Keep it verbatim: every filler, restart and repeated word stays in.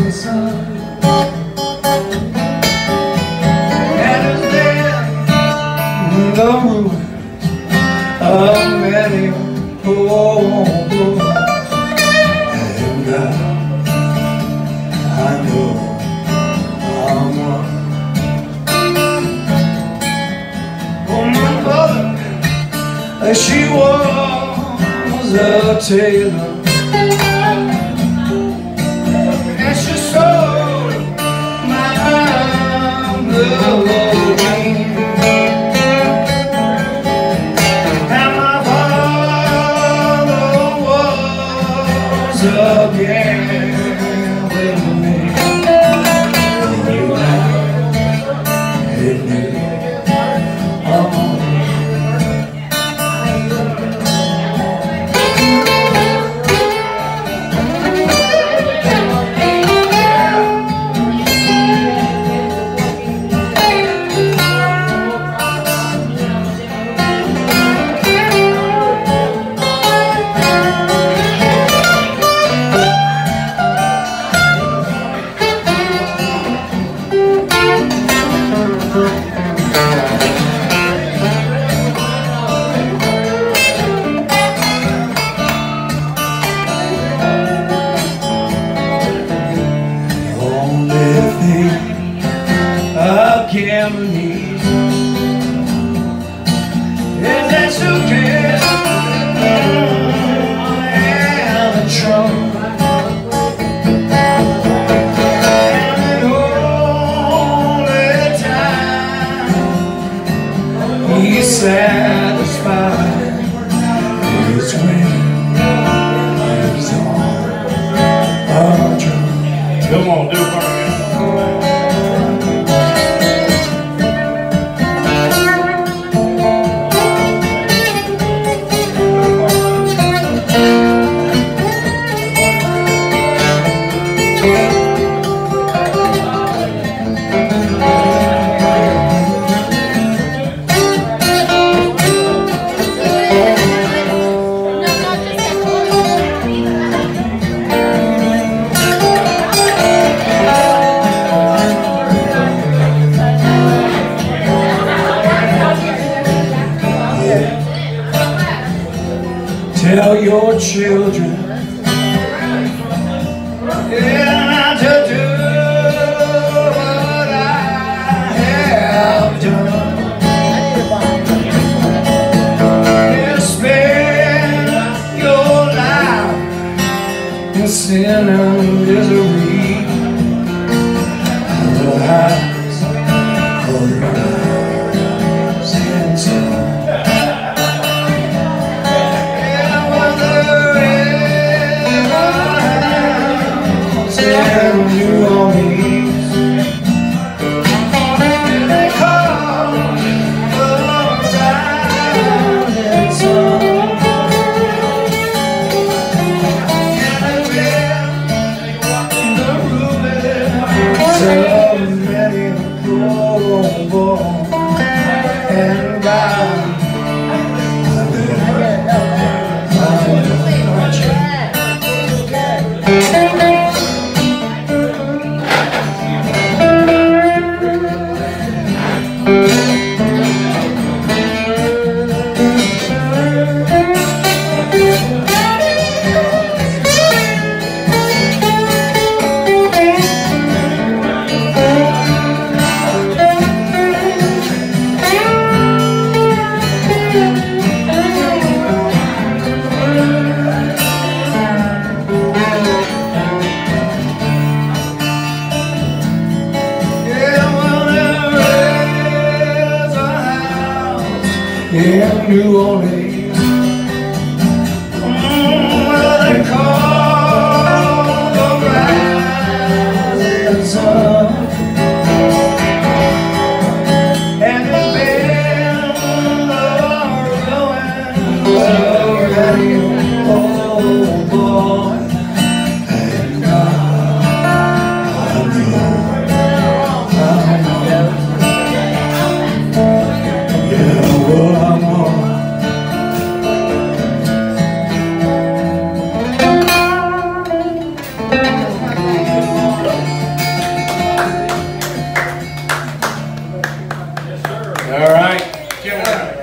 rising sun. And it's there in the ruins of many old boys. And now I know I'm one. Oh, my mother, she was a tailor, and she sewed my clothing. And my father was a gambling man. It knew Cameronese is that suitcase and a trunk, and the only time he's satisfied is when he's on a drunk. Come on, do it for me. Tell your children yeah, not to do what I have done. Yeah, spend your life in sin and misery. The highs or the rise and sun. New Orleans, and they call the rising sun. And they've been the ruins of many a poor boy and God. In New Orleans, where they call the rising sun. And it's been the ruins of many old boy and God. I know, I know. Yeah, well, I'm on All right.